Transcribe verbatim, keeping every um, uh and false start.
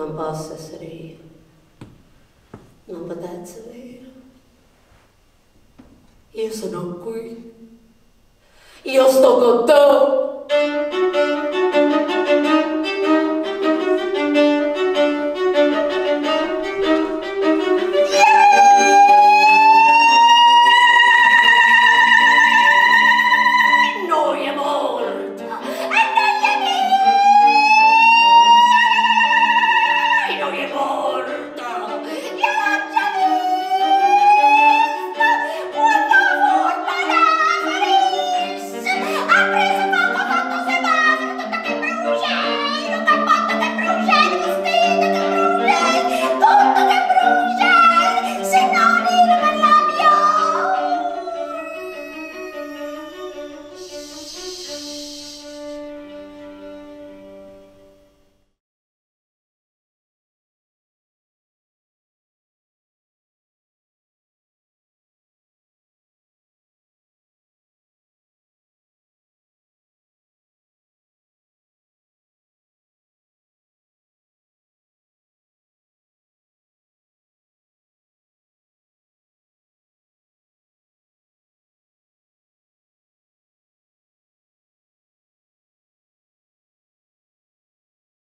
Non posso essere io. Non potete essere io. Io sono qui. Io sto con te.